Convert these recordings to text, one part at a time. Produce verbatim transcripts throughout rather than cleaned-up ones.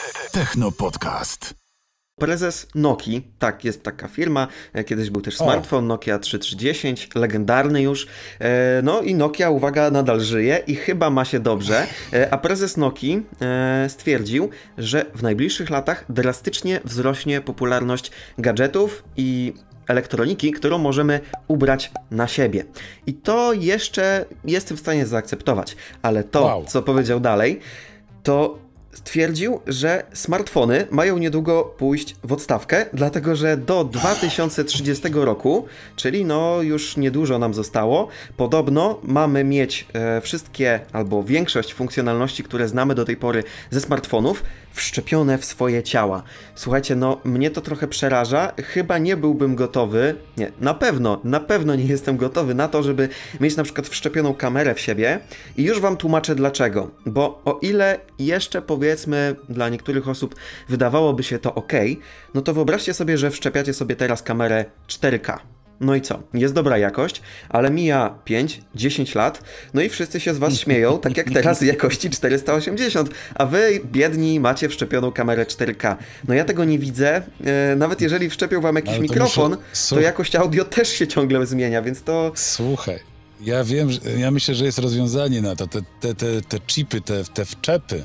Techno Podcast. Prezes Nokii, tak, jest taka firma, kiedyś był też smartfon, Nokia trzy tysiące trzysta dziesięć, legendarny już, no i Nokia, uwaga, nadal żyje i chyba ma się dobrze, a prezes Nokii stwierdził, że w najbliższych latach drastycznie wzrośnie popularność gadżetów i elektroniki, którą możemy ubrać na siebie. I to jeszcze jestem w stanie zaakceptować, ale to, wow. co powiedział dalej, to stwierdził, że smartfony mają niedługo pójść w odstawkę, dlatego że do dwa tysiące trzydziestego roku, czyli no już niedużo nam zostało, podobno mamy mieć e, wszystkie albo większość funkcjonalności, które znamy do tej pory ze smartfonów, wszczepione w swoje ciała. Słuchajcie, no mnie to trochę przeraża, chyba nie byłbym gotowy, nie, na pewno, na pewno nie jestem gotowy na to, żeby mieć na przykład wszczepioną kamerę w siebie i już wam tłumaczę dlaczego, bo o ile jeszcze powiedzmy dla niektórych osób wydawałoby się to ok, no to wyobraźcie sobie, że wszczepiacie sobie teraz kamerę cztery K. No i co? Jest dobra jakość, ale mija pięć dziesięć lat, no i wszyscy się z was śmieją, tak jak teraz w jakości czterysta osiemdziesiąt, a wy, biedni, macie wszczepioną kamerę cztery K. No ja tego nie widzę, e, nawet jeżeli wszczepią wam jakiś mikrofon, muszę... to jakość audio też się ciągle zmienia, więc to... Słuchaj, ja wiem, ja myślę, że jest rozwiązanie na to, te, te, te, te chipy, te, te wczepy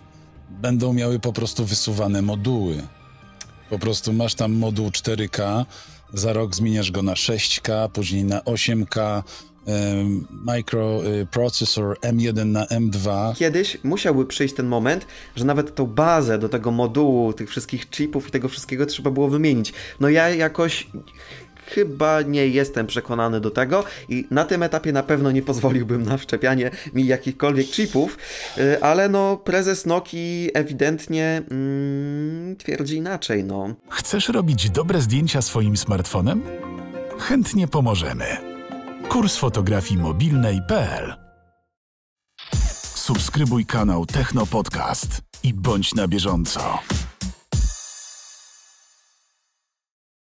będą miały po prostu wysuwane moduły. Po prostu masz tam moduł cztery K, za rok zmieniasz go na sześć K, później na osiem K, um, microprocessor M jeden na M dwa. Kiedyś musiałby przyjść ten moment, że nawet tą bazę do tego modułu, tych wszystkich chipów i tego wszystkiego trzeba było wymienić. No ja jakoś... Chyba nie jestem przekonany do tego i na tym etapie na pewno nie pozwoliłbym na wszczepianie mi jakichkolwiek chipów, ale no prezes Nokii ewidentnie mm, twierdzi inaczej, no. Chcesz robić dobre zdjęcia swoim smartfonem? Chętnie pomożemy. Kurs fotografii mobilnej kropka p l. Subskrybuj kanał Techno Podcast i bądź na bieżąco.